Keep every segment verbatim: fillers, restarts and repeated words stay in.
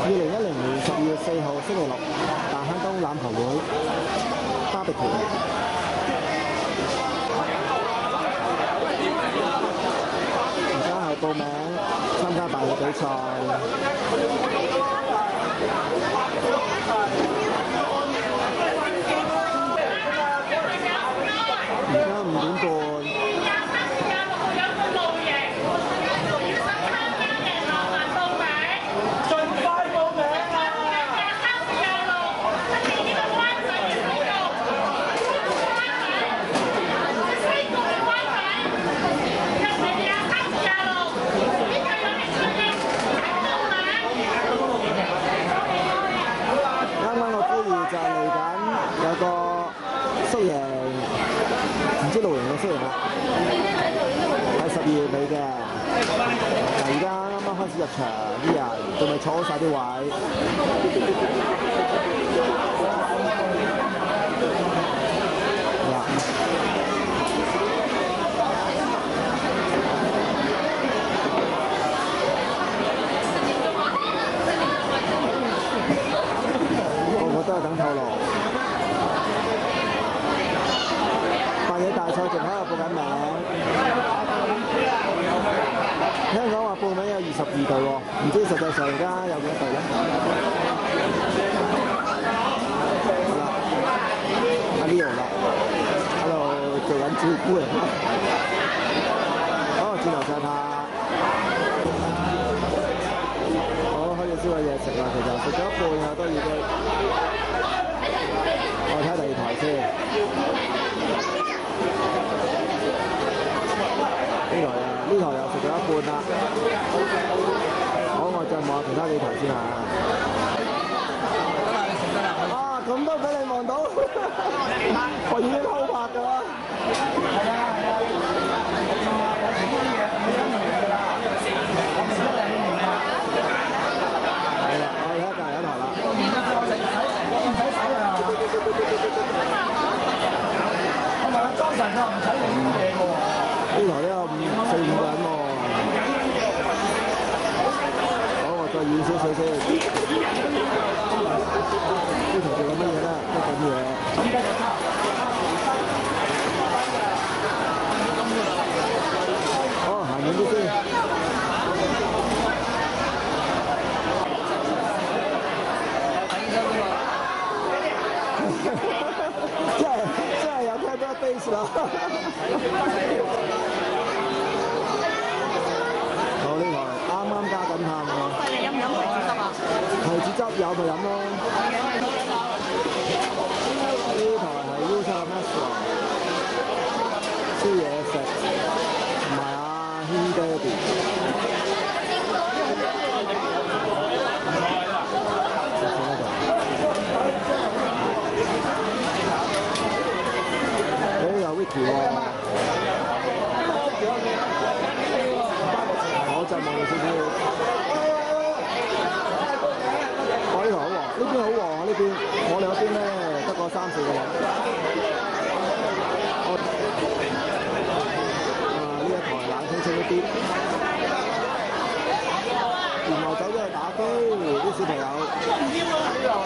二零一零年十二月四號星期六，大坑東欖球會巴比橋。而家係報名參加大會比賽。而家五點半。就嚟緊有個宿營，唔知露營嘅宿營啦，係十二月尾嘅。嗱，而家啱啱開始入場，啲人仲未坐好晒啲位。都係等透露，扮嘢大賽仲喺度報緊名。聽講話報名有二十二隊喎，唔知實際上而家有幾多隊咧？好啦，阿 Leo 啦，喺度做緊招呼嚟。好，轉頭再拍。燒嘅嘢食啦，其實食咗一半啊，都已經。我睇第二台先。呢台啊，呢台又食咗一半啦。好，我再望下其他幾台先嚇。啊，咁都俾你望到，我已經偷拍㗎啦。係啊係啊。裝神就唔使你啲嘢嘅喎，呢台都有五四五個人喎。好，我再遠少少先。呢台做緊乜嘢咧？做緊嘢。好，行遠啲先。真係真係有聽到 base 啦！好，呢台啱啱加緊炭喎。你飲唔飲提子汁啊？提子汁有咪飲咯。呢台係 Uta Master 燒嘢食，同埋阿軒爹哋。Vicky 喎，我就望少少。我呢台好旺，呢邊好旺啊！呢邊我哋嗰邊咧得個三四個人。啊！呢一台冷清清一啲。原來走咗去打機，啲小朋友。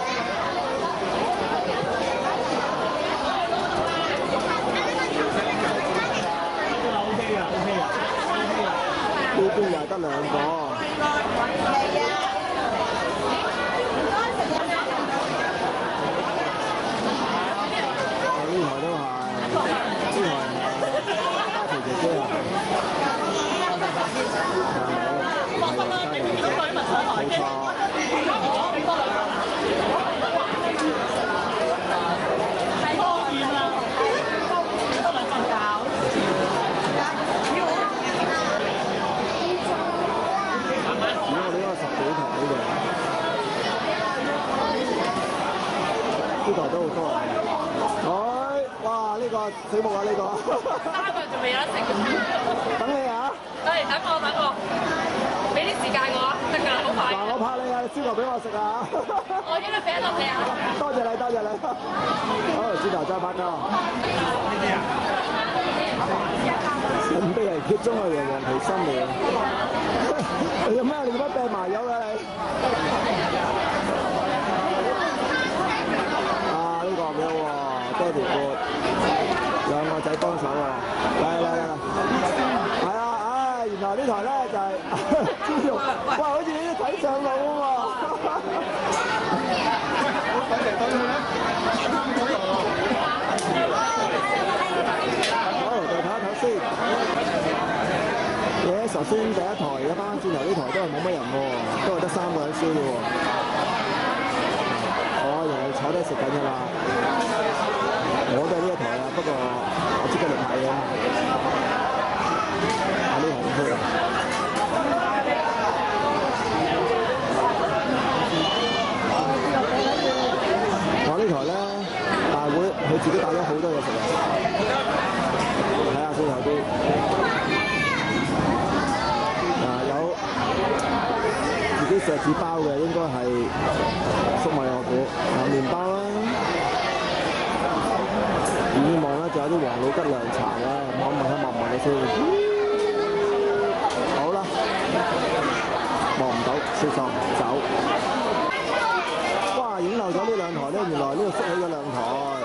呢邊又得兩個。呢台都係，呢台家琪姐姐啊。冇錯。呢台都好多啊！哎，哇！呢個死木啊！呢個三個仲未有得食，等你啊！係，等我等我，俾啲時間我，得㗎，好快。嗱，我拍你啊！燒牛俾我食啊！我應該俾一粒你啊！多謝你，多謝你。好，轉頭再拍㗎。呢啲啊！ 神秘人揭盅係羊黃皮心嚟嘅。你做咩？你做乜掟埋油㗎你？啊！呢個幾好喎，多條褲，兩個仔幫手喎。嚟嚟嚟！係啊，唉，原來呢台咧就係豬肉，哇！好似你啲睇上腦啊嘛〜好，嚟到啦！好，就睇一睇先。嘢首先第一台嘅翻轉頭呢台都係冇乜人喎，都係得三個人燒嘅喎。哦，原來坐低食緊㗎啦。我都係呢一台啊，不過我即刻嚟睇嘅。啊，呢台唔錯啊！呢台咧，大會佢自己帶咗好多嘢食啊！睇下先後啲，啊有自己錫紙包嘅，應該係粟米我估，啊麵包啦，遠望咧就有啲黃老吉涼茶嘅，我問下望唔望到先？好啦，望唔到，算數走。影漏咗呢兩台咧，原來呢度縮起咗兩台。